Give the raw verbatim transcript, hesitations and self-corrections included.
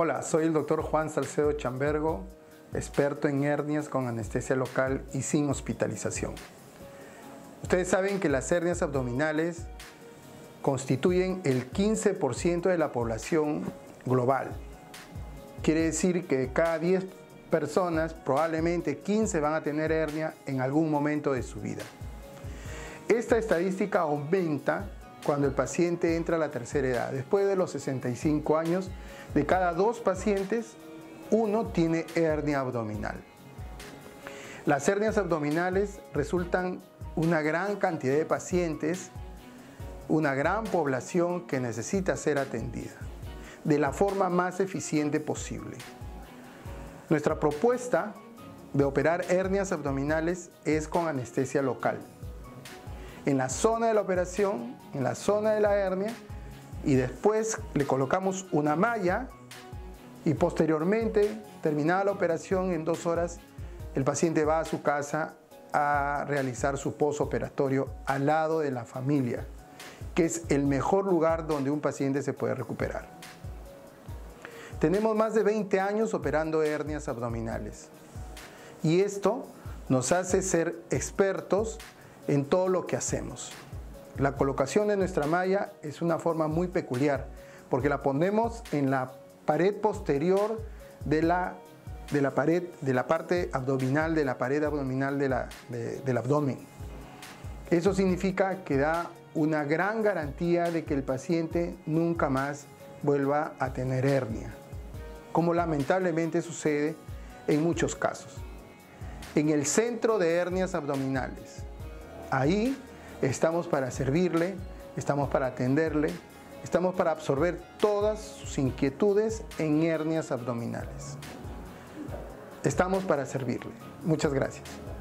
Hola, soy el doctor Juan Salcedo Chambergo, experto en hernias con anestesia local y sin hospitalización. Ustedes saben que las hernias abdominales constituyen el quince por ciento de la población global. Quiere decir que de cada diez personas, probablemente quince van a tener hernia en algún momento de su vida. Esta estadística aumenta cuando el paciente entra a la tercera edad. Después de los sesenta y cinco años, de cada dos pacientes, uno tiene hernia abdominal. Las hernias abdominales resultan una gran cantidad de pacientes, una gran población que necesita ser atendida de la forma más eficiente posible. Nuestra propuesta de operar hernias abdominales es con anestesia local. En la zona de la operación, en la zona de la hernia, y después le colocamos una malla y posteriormente, terminada la operación, en dos horas, el paciente va a su casa a realizar su postoperatorio al lado de la familia, que es el mejor lugar donde un paciente se puede recuperar. Tenemos más de veinte años operando hernias abdominales y esto nos hace ser expertos en todo lo que hacemos. La colocación de nuestra malla es una forma muy peculiar porque la ponemos en la pared posterior de la, de la, pared, de la parte abdominal, de la pared abdominal de la, de, del abdomen. Eso significa que da una gran garantía de que el paciente nunca más vuelva a tener hernia, como lamentablemente sucede en muchos casos. En el centro de hernias abdominales, ahí estamos para servirle, estamos para atenderle, estamos para absorber todas sus inquietudes en hernias abdominales. Estamos para servirle. Muchas gracias.